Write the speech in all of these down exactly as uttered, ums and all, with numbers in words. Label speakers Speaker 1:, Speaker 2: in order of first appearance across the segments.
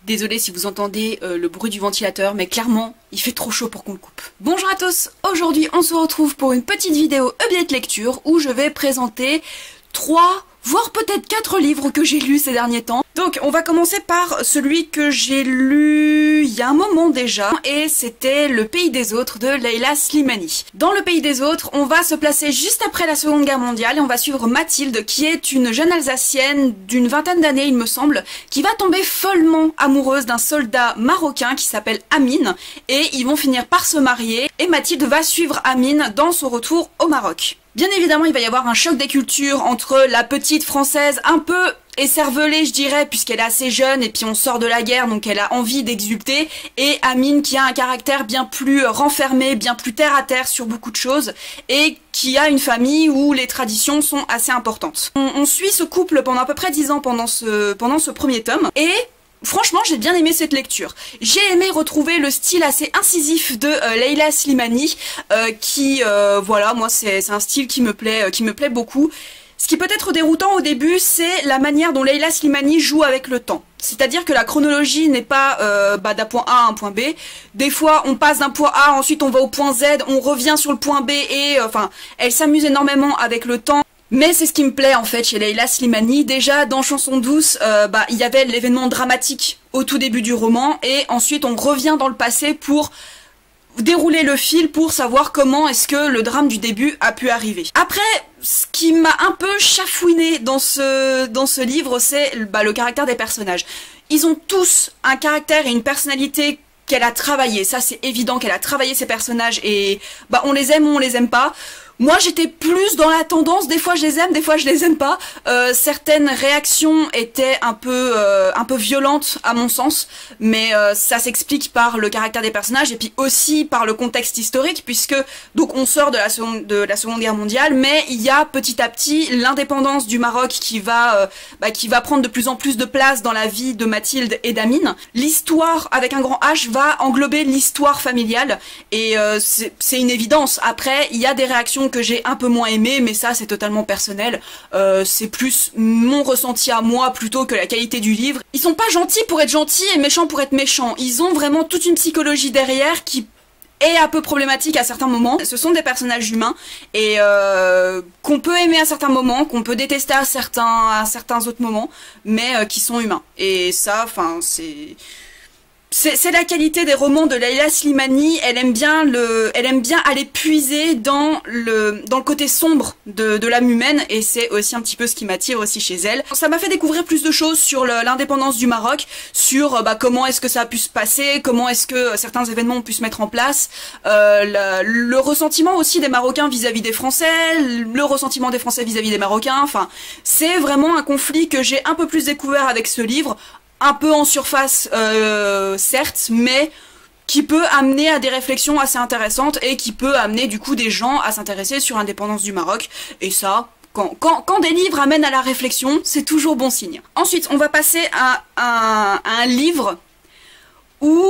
Speaker 1: Désolée si vous entendez euh, le bruit du ventilateur, mais clairement, il fait trop chaud pour qu'on le coupe. Bonjour à tous, aujourd'hui on se retrouve pour une petite vidéo update lecture où je vais présenter trois, voire peut-être quatre livres que j'ai lus ces derniers temps. Donc on va commencer par celui que j'ai lu il y a un moment déjà, et c'était Le Pays des Autres de Leila Slimani. Dans Le Pays des Autres, on va se placer juste après la Seconde Guerre mondiale et on va suivre Mathilde, qui est une jeune Alsacienne d'une vingtaine d'années il me semble, qui va tomber follement amoureuse d'un soldat marocain qui s'appelle Amine, et ils vont finir par se marier, et Mathilde va suivre Amine dans son retour au Maroc. Bien évidemment, il va y avoir un choc des cultures entre la petite française un peu écervelée, je dirais, puisqu'elle est assez jeune et puis on sort de la guerre, donc elle a envie d'exulter, et Amine qui a un caractère bien plus renfermé, bien plus terre à terre sur beaucoup de choses, et qui a une famille où les traditions sont assez importantes. On, on suit ce couple pendant à peu près dix ans pendant ce, pendant ce premier tome, et franchement, j'ai bien aimé cette lecture. J'ai aimé retrouver le style assez incisif de euh, Leila Slimani, euh, qui, euh, voilà, moi c'est un style qui me plaît, euh, qui me plaît beaucoup. Ce qui peut être déroutant au début, c'est la manière dont Leila Slimani joue avec le temps. C'est-à-dire que la chronologie n'est pas euh, bah, d'un point A à un point B. Des fois, on passe d'un point A, ensuite on va au point Z, on revient sur le point B, et euh, enfin, elle s'amuse énormément avec le temps. Mais c'est ce qui me plaît en fait chez Leila Slimani. Déjà dans Chanson douce, euh, bah, il y avait l'événement dramatique au tout début du roman, et ensuite on revient dans le passé pour dérouler le fil pour savoir comment est-ce que le drame du début a pu arriver. Après, ce qui m'a un peu chafouiné dans ce, dans ce livre, c'est bah, le caractère des personnages. Ils ont tous un caractère et une personnalité qu'elle a travaillé. Ça c'est évident qu'elle a travaillé ces personnages, et bah, on les aime ou on les aime pas. Moi j'étais plus dans la tendance, des fois je les aime, des fois je les aime pas. Euh, certaines réactions étaient un peu, euh, un peu violentes à mon sens, mais euh, ça s'explique par le caractère des personnages et puis aussi par le contexte historique, puisque donc on sort de la seconde, de la seconde guerre mondiale, mais il y a petit à petit l'indépendance du Maroc qui va, euh, bah, qui va prendre de plus en plus de place dans la vie de Mathilde et d'Amine. L'histoire avec un grand H va englober l'histoire familiale, et euh, c'est une évidence. Après il y a des réactions que j'ai un peu moins aimé, mais ça c'est totalement personnel, euh, c'est plus mon ressenti à moi plutôt que la qualité du livre. Ils sont pas gentils pour être gentils et méchants pour être méchants, ils ont vraiment toute une psychologie derrière qui est un peu problématique à certains moments. Ce sont des personnages humains, et euh, qu'on peut aimer à certains moments, qu'on peut détester à certains, à certains autres moments, mais euh, qui sont humains. Et ça, enfin, c'est... C'est la qualité des romans de Leila Slimani. Elle aime bien le, elle aime bien aller puiser dans le, dans le côté sombre de, de l'âme humaine, et c'est aussi un petit peu ce qui m'attire aussi chez elle. Ça m'a fait découvrir plus de choses sur l'indépendance du Maroc, sur bah, comment est-ce que ça a pu se passer, comment est-ce que certains événements ont pu se mettre en place, euh, le, le ressentiment aussi des Marocains vis-à-vis des Français, le ressentiment des Français vis-à-vis des Marocains. Enfin, c'est vraiment un conflit que j'ai un peu plus découvert avec ce livre. Un peu en surface, euh, certes, mais qui peut amener à des réflexions assez intéressantes, et qui peut amener du coup des gens à s'intéresser sur l'indépendance du Maroc. Et ça, quand, quand, quand des livres amènent à la réflexion, c'est toujours bon signe. Ensuite, on va passer à, à, à un livre où...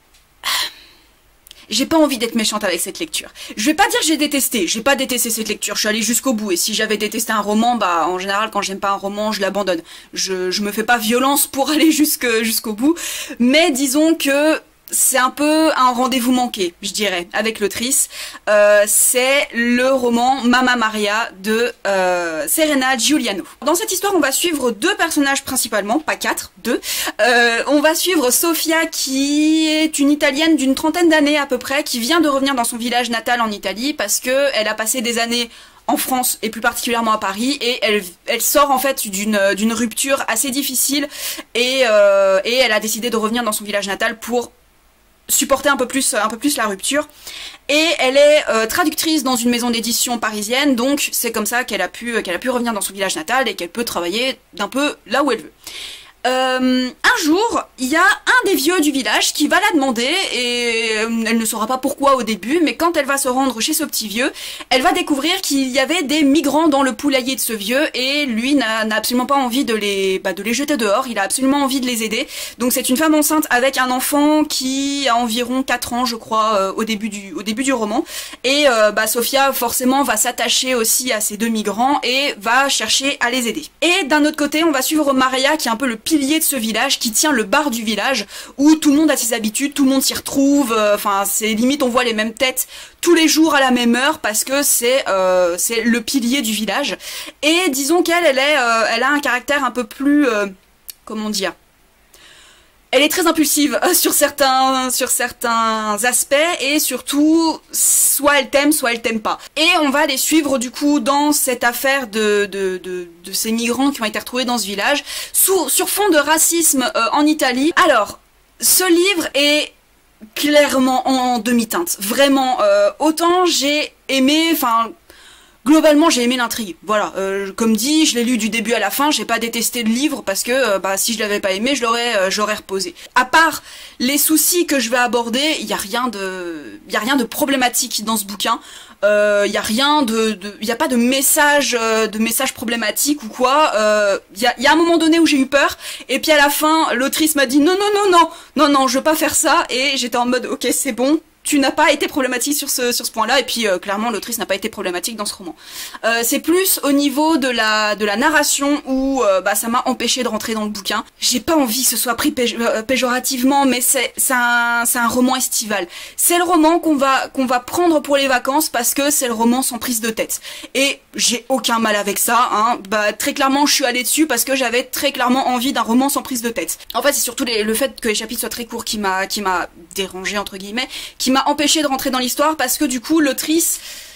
Speaker 1: J'ai pas envie d'être méchante avec cette lecture. Je vais pas dire que j'ai détesté, j'ai pas détesté cette lecture, je suis allée jusqu'au bout, et si j'avais détesté un roman, bah en général quand j'aime pas un roman, je l'abandonne. Je, je me fais pas violence pour aller jusque, jusqu'au bout, mais disons que c'est un peu un rendez-vous manqué, je dirais, avec l'autrice. Euh, c'est le roman Mamma Maria de euh, Serena Giuliano. Dans cette histoire, on va suivre deux personnages principalement, pas quatre, deux. Euh, on va suivre Sofia, qui est une Italienne d'une trentaine d'années à peu près, qui vient de revenir dans son village natal en Italie, parce que elle a passé des années en France, et plus particulièrement à Paris, et elle, elle sort en fait d'une d'une rupture assez difficile, et, euh, et elle a décidé de revenir dans son village natal pour supporter un peu plus, un peu plus la rupture. Et elle est euh, traductrice dans une maison d'édition parisienne, donc c'est comme ça qu'elle a pu, qu'elle a pu revenir dans son village natal, et qu'elle peut travailler d'un peu là où elle veut. Euh, un jour, il y a un des vieux du village qui va la demander, et elle ne saura pas pourquoi au début, mais quand elle va se rendre chez ce petit vieux, elle va découvrir qu'il y avait des migrants dans le poulailler de ce vieux, et lui n'a absolument pas envie de les, bah, de les jeter dehors, il a absolument envie de les aider. Donc c'est une femme enceinte avec un enfant qui a environ quatre ans je crois euh, au, début du, au début du roman, et euh, bah, Sofia forcément va s'attacher aussi à ces deux migrants et va chercher à les aider. Et d'un autre côté on va suivre Maria, qui est un peu le pilier de ce village, qui tient le bar du village, où tout le monde a ses habitudes, tout le monde s'y retrouve, enfin euh, c'est limite on voit les mêmes têtes tous les jours à la même heure parce que c'est euh, c'est le pilier du village. Et disons qu'elle, elle est, euh, elle a un caractère un peu plus, euh, comment dire, elle est très impulsive sur certains, sur certains aspects et surtout, soit elle t'aime, soit elle t'aime pas. Et on va les suivre du coup dans cette affaire de, de, de, de ces migrants qui ont été retrouvés dans ce village, sous, sur fond de racisme euh, en Italie. Alors, ce livre est clairement en demi-teinte. Vraiment, euh, autant j'ai aimé, enfin... Globalement, j'ai aimé l'intrigue. Voilà, euh, comme dit, je l'ai lu du début à la fin. J'ai pas détesté le livre parce que, euh, bah, si je l'avais pas aimé, je l'aurais, euh, j'aurais reposé. À part les soucis que je vais aborder, il y a rien de, il y a rien de problématique dans ce bouquin. Il euh, y a rien de, de, il y a pas de message, euh, de message problématique ou quoi. Il euh, y a, il y a un moment donné où j'ai eu peur et puis à la fin, l'autrice m'a dit non non non non non non, je veux pas faire ça et j'étais en mode ok c'est bon. Tu n'as pas été problématique sur ce, sur ce point-là, et puis euh, clairement l'autrice n'a pas été problématique dans ce roman. Euh, c'est plus au niveau de la, de la narration où euh, bah, ça m'a empêché de rentrer dans le bouquin. J'ai pas envie que ce soit pris péj euh, péjorativement, mais c'est un, un roman estival. C'est le roman qu'on va, qu'on va prendre pour les vacances parce que c'est le roman sans prise de tête. Et j'ai aucun mal avec ça, hein. Bah, très clairement je suis allée dessus parce que j'avais très clairement envie d'un roman sans prise de tête. En fait c'est surtout les, le fait que les chapitres soient très courts qui m'a qui m'a dérangé entre guillemets, qui m'a empêché de rentrer dans l'histoire parce que du coup l'autrice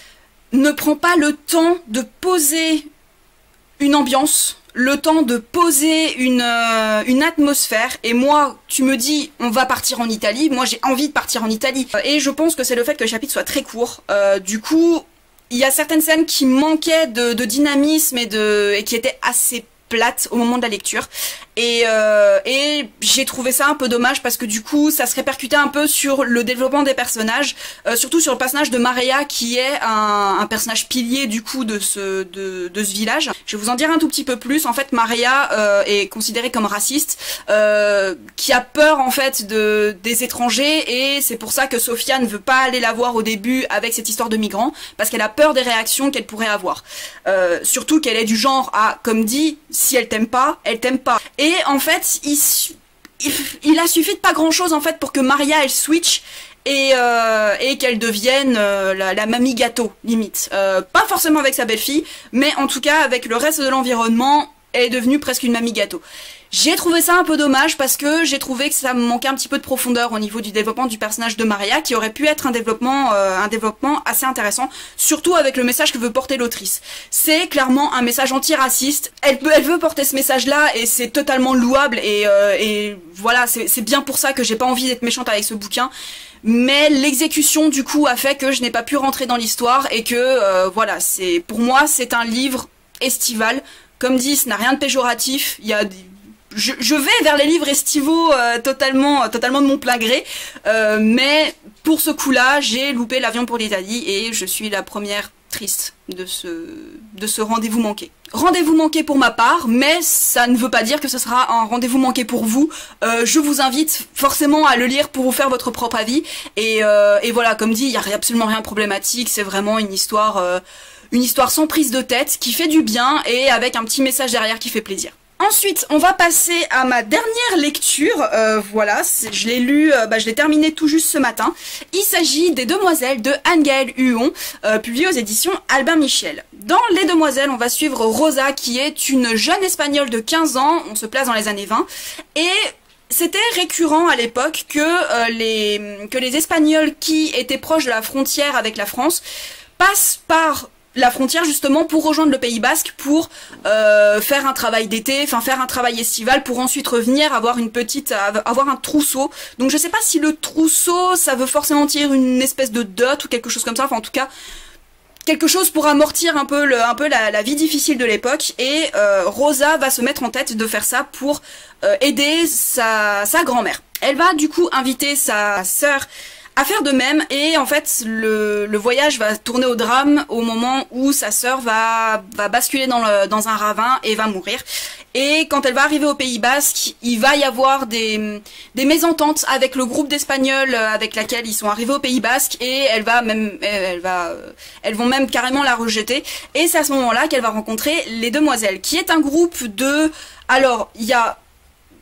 Speaker 1: ne prend pas le temps de poser une ambiance, le temps de poser une, euh, une atmosphère, et moi tu me dis on va partir en Italie, moi j'ai envie de partir en Italie et je pense que c'est le fait que les chapitres soient très courts. Euh, du coup il y a certaines scènes qui manquaient de, de dynamisme et, de, et qui étaient assez plates au moment de la lecture. Et, euh, et j'ai trouvé ça un peu dommage parce que du coup ça se répercutait un peu sur le développement des personnages, euh, surtout sur le personnage de Maria qui est un, un personnage pilier du coup de ce, de, de ce village. Je vais vous en dire un tout petit peu plus. En fait Maria euh, est considérée comme raciste, euh, qui a peur en fait de, des étrangers, et c'est pour ça que Sofia ne veut pas aller la voir au début avec cette histoire de migrants, parce qu'elle a peur des réactions qu'elle pourrait avoir. Euh, surtout qu'elle est du genre à, comme dit, si elle t'aime pas, elle t'aime pas. Et en fait, il, il, il a suffi de pas grand chose en fait pour que Maria elle switch et, euh, et qu'elle devienne euh, la, la mamie gâteau limite. Euh, pas forcément avec sa belle-fille, mais en tout cas avec le reste de l'environnement, elle est devenue presque une mamie gâteau. J'ai trouvé ça un peu dommage parce que j'ai trouvé que ça me manquait un petit peu de profondeur au niveau du développement du personnage de Maria, qui aurait pu être un développement, euh, un développement assez intéressant, surtout avec le message que veut porter l'autrice. C'est clairement un message antiraciste, elle, peut, elle veut porter ce message-là et c'est totalement louable, et, euh, et voilà, c'est bien pour ça que j'ai pas envie d'être méchante avec ce bouquin. Mais l'exécution du coup a fait que je n'ai pas pu rentrer dans l'histoire et que euh, voilà, c'est pour moi c'est un livre estival. Comme dit, ce n'a rien de péjoratif, il y a des... Je, je vais vers les livres estivaux euh, totalement, euh, totalement de mon plein gré, euh, mais pour ce coup-là, j'ai loupé l'avion pour l'Italie et je suis la première triste de ce, de ce rendez-vous manqué. Rendez-vous manqué pour ma part, mais ça ne veut pas dire que ce sera un rendez-vous manqué pour vous. Euh, je vous invite forcément à le lire pour vous faire votre propre avis. Et, euh, et voilà, comme dit, il n'y a absolument rien de problématique, c'est vraiment une histoire, euh, une histoire sans prise de tête, qui fait du bien et avec un petit message derrière qui fait plaisir. Ensuite, on va passer à ma dernière lecture, euh, voilà, je l'ai lu, euh, bah, je l'ai terminé tout juste ce matin. Il s'agit des Demoiselles de Anne-Gaëlle Huon, euh, publié aux éditions Albin Michel. Dans Les Demoiselles, on va suivre Rosa, qui est une jeune Espagnole de quinze ans, on se place dans les années vingt, et c'était récurrent à l'époque que, euh, les, que les Espagnols qui étaient proches de la frontière avec la France passent par la frontière justement pour rejoindre le Pays Basque pour euh, faire un travail d'été, enfin faire un travail estival pour ensuite revenir avoir une petite, avoir un trousseau. Donc je sais pas si le trousseau ça veut forcément dire une espèce de dot ou quelque chose comme ça, enfin en tout cas quelque chose pour amortir un peu, le, un peu la, la vie difficile de l'époque, et euh, Rosa va se mettre en tête de faire ça pour euh, aider sa, sa grand-mère. Elle va du coup inviter sa sœur à faire de même, et en fait le, le voyage va tourner au drame au moment où sa sœur va, va basculer dans, le, dans un ravin et va mourir. Et quand elle va arriver au Pays Basque, il va y avoir des, des mésententes avec le groupe d'Espagnols avec laquelle ils sont arrivés au Pays Basque, et elle va même, elle va, elles vont même carrément la rejeter. Et c'est à ce moment-là qu'elle va rencontrer les Demoiselles, qui est un groupe de, alors il y a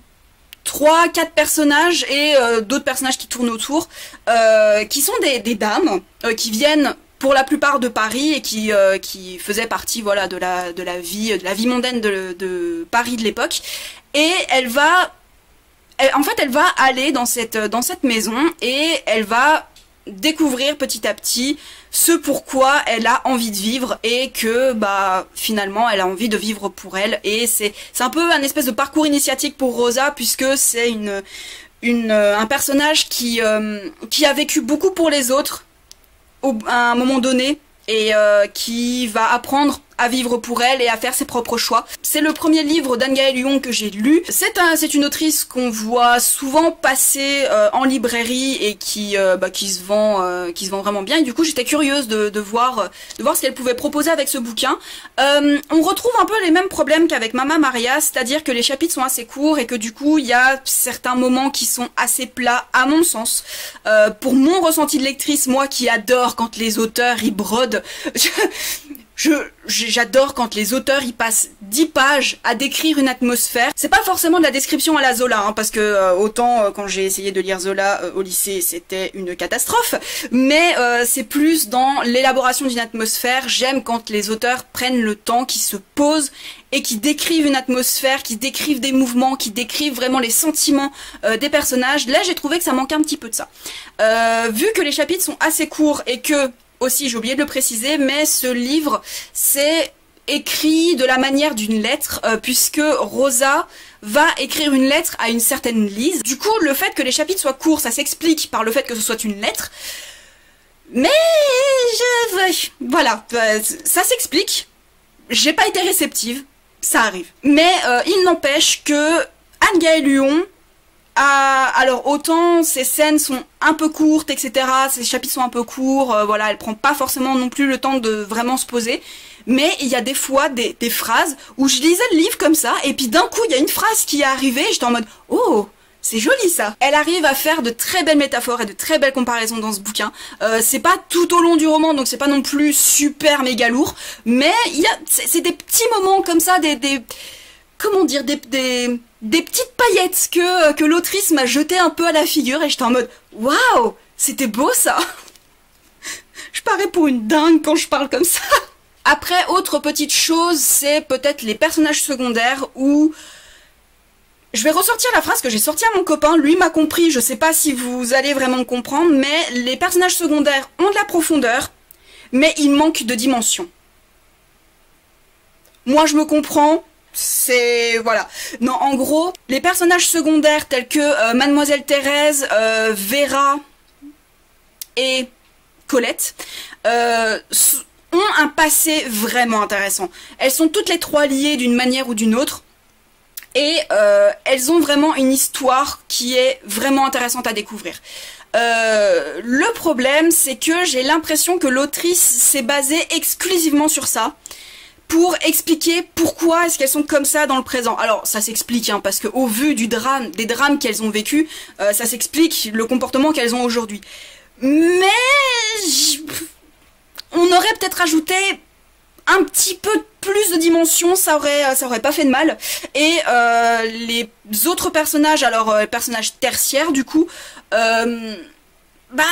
Speaker 1: trois, quatre personnages et euh, d'autres personnages qui tournent autour, euh, qui sont des, des dames euh, qui viennent pour la plupart de Paris et qui, euh, qui faisaient partie voilà, de, la, de, la vie, de la vie mondaine de, de Paris de l'époque. Et elle va... Elle, en fait, elle va aller dans cette, dans cette maison et elle va découvrir petit à petit ce pourquoi elle a envie de vivre et que bah finalement elle a envie de vivre pour elle. Et c'est c'est un peu un espèce de parcours initiatique pour Rosa, puisque c'est une, une, un personnage qui, euh, qui a vécu beaucoup pour les autres au, à un moment donné et euh, qui va apprendre à vivre pour elle et à faire ses propres choix. C'est le premier livre d'Anne Gaëlle Huon que j'ai lu. C'est un, c'est une autrice qu'on voit souvent passer euh, en librairie et qui, euh, bah, qui, se vend, euh, qui se vend vraiment bien. Et du coup, j'étais curieuse de, de, voir, de voir ce qu'elle pouvait proposer avec ce bouquin. Euh, on retrouve un peu les mêmes problèmes qu'avec Mama Maria, c'est-à-dire que les chapitres sont assez courts et que du coup, il y a certains moments qui sont assez plats, à mon sens. Euh, pour mon ressenti de lectrice, moi qui adore quand les auteurs y brodent... Je, j'adore quand les auteurs y passent dix pages à décrire une atmosphère. C'est pas forcément de la description à la Zola, hein, parce que euh, autant euh, quand j'ai essayé de lire Zola euh, au lycée, c'était une catastrophe, mais euh, c'est plus dans l'élaboration d'une atmosphère. J'aime quand les auteurs prennent le temps, qui se posent et qui décrivent une atmosphère, qui décrivent des mouvements, qui décrivent vraiment les sentiments euh, des personnages. Là, j'ai trouvé que ça manquait un petit peu de ça. Euh, vu que les chapitres sont assez courts et que aussi, j'ai oublié de le préciser, mais ce livre, c'est écrit de la manière d'une lettre, euh, puisque Rosa va écrire une lettre à une certaine Lise. Du coup, le fait que les chapitres soient courts, ça s'explique par le fait que ce soit une lettre. Mais, je... voilà, ça s'explique. J'ai pas été réceptive, ça arrive. Mais euh, il n'empêche que Anne Gaëlle Huon, Ah, alors autant ces scènes sont un peu courtes, et cetera. Ces chapitres sont un peu courts, euh, voilà, elle prend pas forcément non plus le temps de vraiment se poser. Mais il y a des fois des, des phrases où je lisais le livre comme ça, et puis d'un coup il y a une phrase qui est arrivée, et j'étais en mode « Oh, c'est joli ça !» Elle arrive à faire de très belles métaphores et de très belles comparaisons dans ce bouquin. Euh, c'est pas tout au long du roman, donc c'est pas non plus super méga lourd, mais il y a, c'est des petits moments comme ça, des... des comment dire, des... des des petites paillettes que, que l'autrice m'a jeté un peu à la figure et j'étais en mode waouh, c'était beau ça. Je parais pour une dingue quand je parle comme ça. Après, autre petite chose, c'est peut-être les personnages secondaires où je vais ressortir la phrase que j'ai sortie à mon copain, lui m'a compris, je sais pas si vous allez vraiment le comprendre, mais les personnages secondaires ont de la profondeur, mais ils manquent de dimension. Moi je me comprends. C'est... voilà. Non, en gros, les personnages secondaires tels que euh, Mademoiselle Thérèse, euh, Vera et Colette euh, ont un passé vraiment intéressant. Elles sont toutes les trois liées d'une manière ou d'une autre. Et euh, elles ont vraiment une histoire qui est vraiment intéressante à découvrir. Euh, le problème, c'est que j'ai l'impression que l'autrice s'est basée exclusivement sur ça, pour expliquer pourquoi est-ce qu'elles sont comme ça dans le présent. Alors ça s'explique, hein, parce que au vu du drame, des drames qu'elles ont vécu, euh, ça s'explique le comportement qu'elles ont aujourd'hui. Mais on aurait peut-être ajouté un petit peu plus de dimension, ça aurait, ça aurait pas fait de mal. Et euh, les autres personnages, alors euh, personnages tertiaires du coup, euh, bah...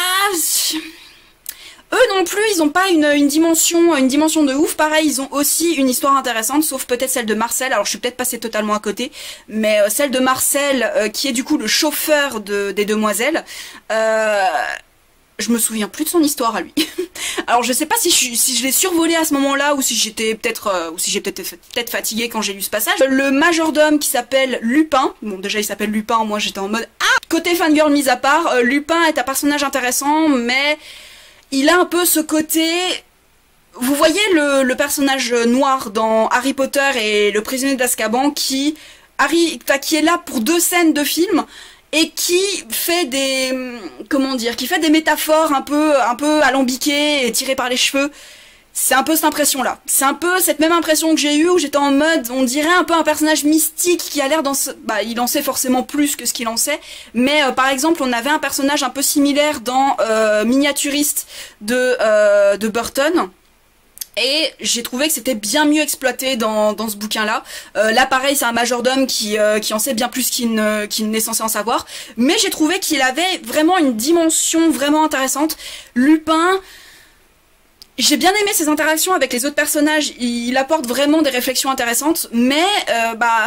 Speaker 1: eux non plus, ils n'ont pas une, une dimension une dimension de ouf. Pareil, ils ont aussi une histoire intéressante, sauf peut-être celle de Marcel. Alors je suis peut-être passée totalement à côté, mais euh, celle de Marcel, euh, qui est du coup le chauffeur de, des demoiselles, euh, je me souviens plus de son histoire à lui. Alors je sais pas si je, si je l'ai survolé à ce moment-là, ou si j'étais peut-être euh, ou si j'ai peut-être peut-être fatiguée quand j'ai lu ce passage. Le majordome qui s'appelle Lupin, bon déjà il s'appelle Lupin, moi j'étais en mode ah, côté fangirl mis à part, euh, Lupin est un personnage intéressant, mais il a un peu ce côté... Vous voyez le, le personnage noir dans Harry Potter et le prisonnier d'Azkaban qui, Harry, qui est là pour deux scènes de film et qui fait des... Comment dire, qui fait des métaphores un peu, un peu alambiquées et tirées par les cheveux. C'est un peu cette impression-là. C'est un peu cette même impression que j'ai eue où j'étais en mode, on dirait un peu un personnage mystique qui a l'air dans ce... Bah, il en sait forcément plus que ce qu'il en sait, mais euh, par exemple, on avait un personnage un peu similaire dans euh, Miniaturiste de, euh, de Burton, Et j'ai trouvé que c'était bien mieux exploité dans, dans ce bouquin-là. Euh, là, pareil, c'est un majordome qui, euh, qui en sait bien plus qu'il ne, qu'il n'est censé en savoir. Mais j'ai trouvé qu'il avait vraiment une dimension vraiment intéressante. Lupin, j'ai bien aimé ses interactions avec les autres personnages. Il apporte vraiment des réflexions intéressantes. Mais, euh, bah...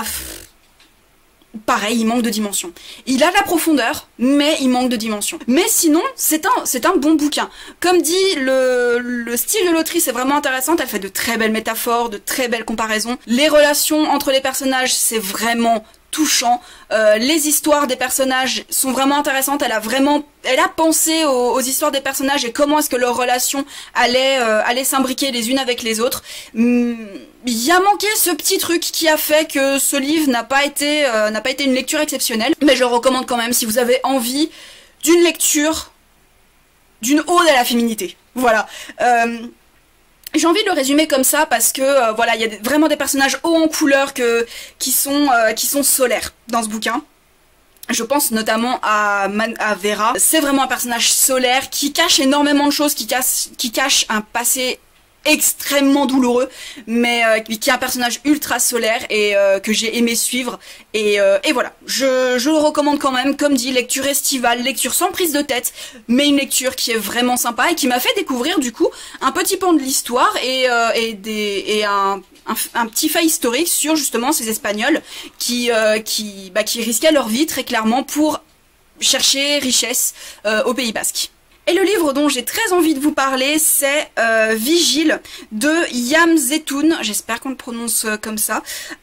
Speaker 1: pareil, il manque de dimension. Il a de la profondeur, mais il manque de dimension. Mais sinon, c'est un, c'est un bon bouquin. Comme dit, le, le style de l'autrice est vraiment intéressant. Elle fait de très belles métaphores, de très belles comparaisons. Les relations entre les personnages, c'est vraiment touchant. Euh, les histoires des personnages sont vraiment intéressantes. Elle a vraiment, elle a pensé aux, aux histoires des personnages et comment est-ce que leurs relations allaient, euh, allaient s'imbriquer les unes avec les autres. Hum, il y a manqué ce petit truc qui a fait que ce livre n'a pas été, euh, n'a pas été une lecture exceptionnelle. Mais je le recommande quand même si vous avez envie d'une lecture, d'une ode à la féminité. Voilà. Euh, J'ai envie de le résumer comme ça parce que euh, voilà, il y a vraiment des personnages hauts en couleur que, qui, sont, euh, qui sont solaires dans ce bouquin. Je pense notamment à, Man à Vera. C'est vraiment un personnage solaire qui cache énormément de choses, qui cache, qui cache un passé extrêmement douloureux, mais euh, qui est un personnage ultra solaire et euh, que j'ai aimé suivre. Et, euh, et voilà, je, je le recommande quand même, comme dit, lecture estivale, lecture sans prise de tête, mais une lecture qui est vraiment sympa et qui m'a fait découvrir du coup un petit pan de l'histoire et, euh, et, des, et un, un, un petit fait historique sur justement ces Espagnols qui, euh, qui, bah, qui risquaient leur vie très clairement pour chercher richesse euh, au Pays Basque. Et le livre dont j'ai très envie de vous parler, c'est euh, Vigile de Yam Zetoun. J'espère qu'on le prononce comme ça.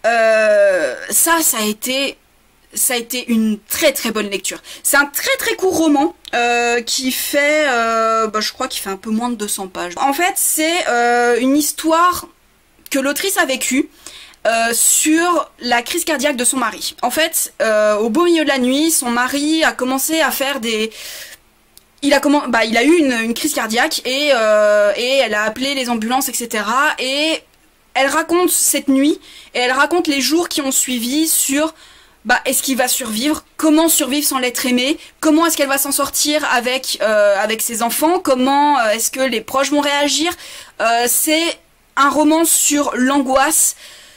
Speaker 1: Euh, ça, ça a été... ça a été une très très bonne lecture. C'est un très très court roman euh, qui fait, euh, bah, je crois qu'il fait un peu moins de deux cents pages. En fait, c'est euh, une histoire que l'autrice a vécue euh, sur la crise cardiaque de son mari. En fait, euh, au beau milieu de la nuit, son mari a commencé à faire des... Il a, comment... bah, il a eu une, une crise cardiaque et, euh, et elle a appelé les ambulances, et cetera. Et elle raconte cette nuit et elle raconte les jours qui ont suivi sur... Bah, est-ce qu'il va survivre? Comment survivre sans l'être aimé? Comment est-ce qu'elle va s'en sortir avec, euh, avec ses enfants? Comment euh, est-ce que les proches vont réagir? euh, C'est un roman sur l'angoisse,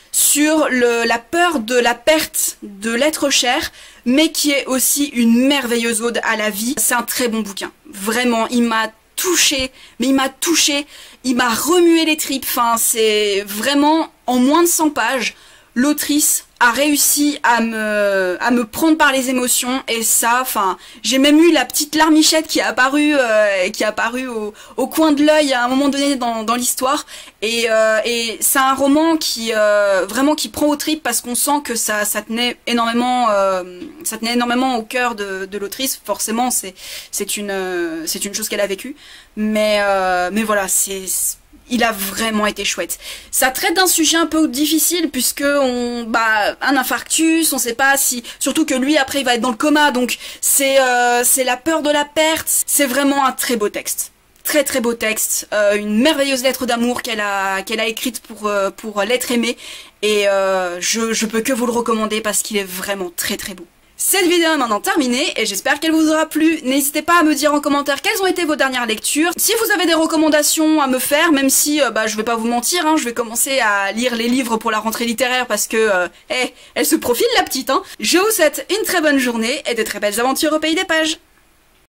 Speaker 1: sur le, la peur de la perte de l'être cher, mais qui est aussi une merveilleuse ode à la vie. C'est un très bon bouquin. Vraiment, il m'a touché, mais il m'a touché, il m'a remué les tripes. Enfin, c'est vraiment, en moins de cent pages, l'autrice a réussi à me, à me prendre par les émotions, et ça, enfin, j'ai même eu la petite larmichette qui est apparue, euh, qui est apparue au, au coin de l'œil à un moment donné dans, dans l'histoire, et, euh, et c'est un roman qui, euh, vraiment, qui prend aux tripes parce qu'on sent que ça, ça tenait énormément, euh, ça tenait énormément au cœur de, de l'autrice. Forcément, c'est, c'est une, euh, c'est une chose qu'elle a vécue, mais, euh, mais voilà, c'est... il a vraiment été chouette. Ça traite d'un sujet un peu difficile puisque on, bah, un infarctus, on sait pas si, surtout que lui après il va être dans le coma, donc c'est, euh, c'est la peur de la perte. C'est vraiment un très beau texte, très très beau texte, euh, une merveilleuse lettre d'amour qu'elle a, qu'elle a écrite pour, euh, pour l'être aimé, et euh, je, je peux que vous le recommander parce qu'il est vraiment très très beau. Cette vidéo est maintenant terminée et j'espère qu'elle vous aura plu. N'hésitez pas à me dire en commentaire quelles ont été vos dernières lectures. Si vous avez des recommandations à me faire, même si euh, bah, je vais pas vous mentir, hein, je vais commencer à lire les livres pour la rentrée littéraire parce que, euh, eh, elle se profile la petite, hein. Je vous souhaite une très bonne journée et de très belles aventures au pays des pages.